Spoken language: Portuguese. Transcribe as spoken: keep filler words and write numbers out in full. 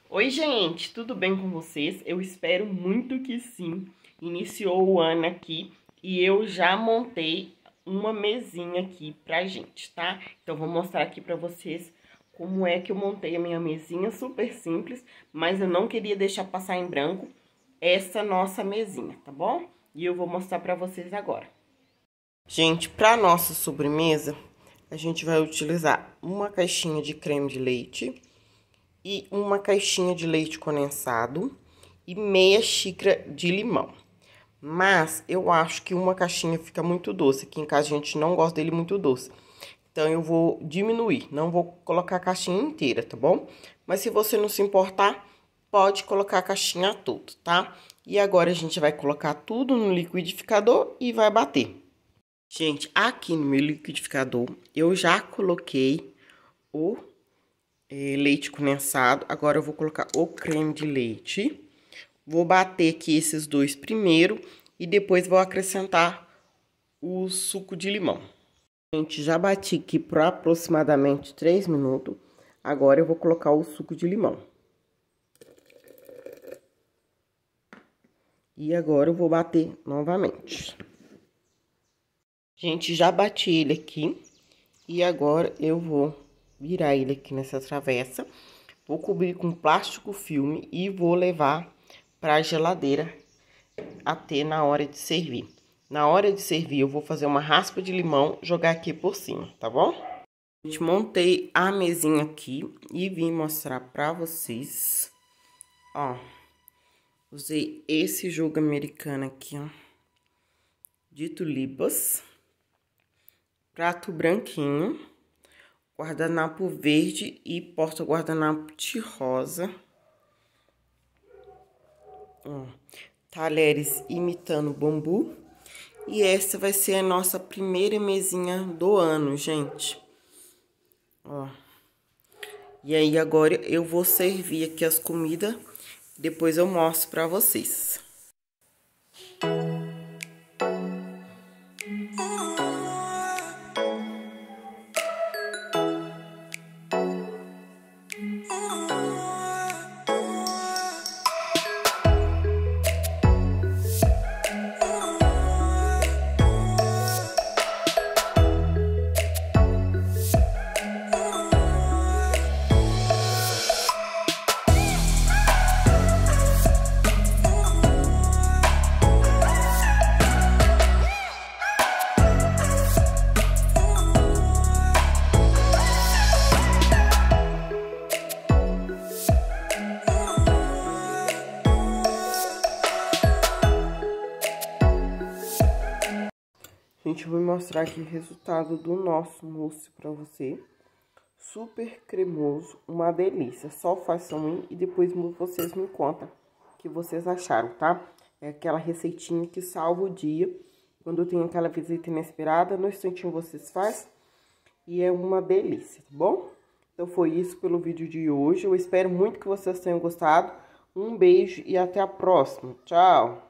Oi, gente, tudo bem com vocês? Eu espero muito que sim. Iniciou o ano aqui e eu já montei uma mesinha aqui pra gente, tá? Então, vou mostrar aqui pra vocês como é que eu montei a minha mesinha, super simples, mas eu não queria deixar passar em branco essa nossa mesinha, tá bom? E eu vou mostrar pra vocês agora. Gente, pra nossa sobremesa, a gente vai utilizar uma caixinha de creme de leite e uma caixinha de leite condensado e meia xícara de limão. Mas eu acho que uma caixinha fica muito doce. Aqui em casa a gente não gosta dele muito doce. Então eu vou diminuir, não vou colocar a caixinha inteira, tá bom? Mas se você não se importar, pode colocar a caixinha toda, tá? E agora a gente vai colocar tudo no liquidificador e vai bater. Gente, aqui no meu liquidificador eu já coloquei o É, leite condensado. Agora eu vou colocar o creme de leite. Vou bater aqui esses dois primeiro e depois vou acrescentar o suco de limão. Gente, já bati aqui por aproximadamente três minutos. Agora eu vou colocar o suco de limão. E agora eu vou bater novamente. Gente, já bati ele aqui. E agora eu vou virar ele aqui nessa travessa. Vou cobrir com plástico filme e vou levar para a geladeira até na hora de servir. Na hora de servir, eu vou fazer uma raspa de limão, jogar aqui por cima, tá bom? Gente, montei a mesinha aqui e vim mostrar para vocês. Ó, usei esse jogo americano aqui, ó, de tulipas, prato branquinho, guardanapo verde e porta-guardanapo de rosa. Ó, talheres imitando bambu. E essa vai ser a nossa primeira mesinha do ano, gente. Ó. E aí, agora eu vou servir aqui as comidas. Depois eu mostro pra vocês. Gente, eu vou mostrar aqui o resultado do nosso mousse pra você. Super cremoso, uma delícia. Só façam um e depois vocês me contam o que vocês acharam, tá? É aquela receitinha que salva o dia. Quando tem aquela visita inesperada, no instantinho vocês fazem. E é uma delícia, tá bom? Então foi isso pelo vídeo de hoje. Eu espero muito que vocês tenham gostado. Um beijo e até a próxima. Tchau!